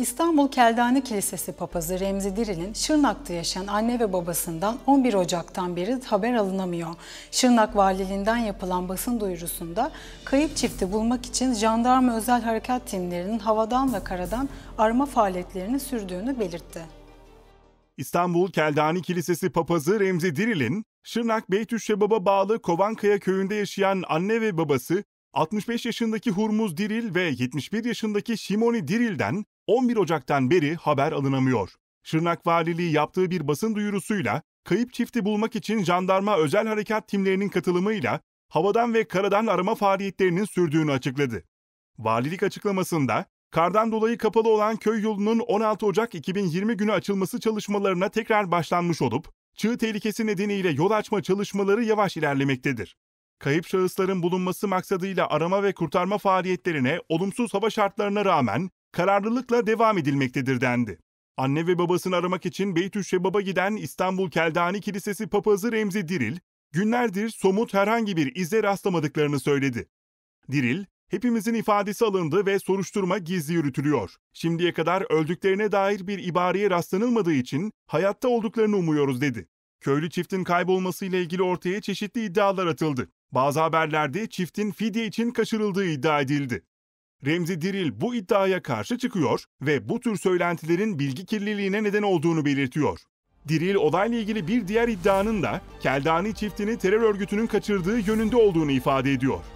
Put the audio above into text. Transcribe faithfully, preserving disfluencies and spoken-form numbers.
İstanbul Keldani Kilisesi papazı Remzi Diril'in Şırnak'ta yaşayan anne ve babasından on bir Ocak'tan beri haber alınamıyor. Şırnak Valiliğinden yapılan basın duyurusunda kayıp çifti bulmak için jandarma özel harekat timlerinin havadan ve karadan arama faaliyetlerini sürdüğünü belirtti. İstanbul Keldani Kilisesi papazı Remzi Diril'in Şırnak Beytüşşebap'a bağlı Kovankaya köyünde yaşayan anne ve babası altmış beş yaşındaki Hurmuz Diril ve yetmiş bir yaşındaki Şimoni Diril'den on bir Ocak'tan beri haber alınamıyor. Şırnak Valiliği yaptığı bir basın duyurusuyla kayıp çifti bulmak için jandarma özel harekat timlerinin katılımıyla havadan ve karadan arama faaliyetlerinin sürdüğünü açıkladı. Valilik açıklamasında kardan dolayı kapalı olan köy yolunun on altı Ocak iki bin yirmi günü açılması çalışmalarına tekrar başlanmış olup çığ tehlikesi nedeniyle yol açma çalışmaları yavaş ilerlemektedir. Kayıp şahısların bulunması maksadıyla arama ve kurtarma faaliyetlerine olumsuz hava şartlarına rağmen kararlılıkla devam edilmektedir dendi. Anne ve babasını aramak için Beytüşşebap'a giden İstanbul Keldani Kilisesi papazı Remzi Diril, günlerdir somut herhangi bir ize rastlamadıklarını söyledi. Diril, "Hepimizin ifadesi alındı ve soruşturma gizli yürütülüyor. Şimdiye kadar öldüklerine dair bir ibareye rastlanılmadığı için hayatta olduklarını umuyoruz," dedi. Köylü çiftin kaybolmasıyla ilgili ortaya çeşitli iddialar atıldı. Bazı haberlerde çiftin fidye için kaçırıldığı iddia edildi. Remzi Diril bu iddiaya karşı çıkıyor ve bu tür söylentilerin bilgi kirliliğine neden olduğunu belirtiyor. Diril olayla ilgili bir diğer iddianın da Keldani çiftini terör örgütünün kaçırdığı yönünde olduğunu ifade ediyor.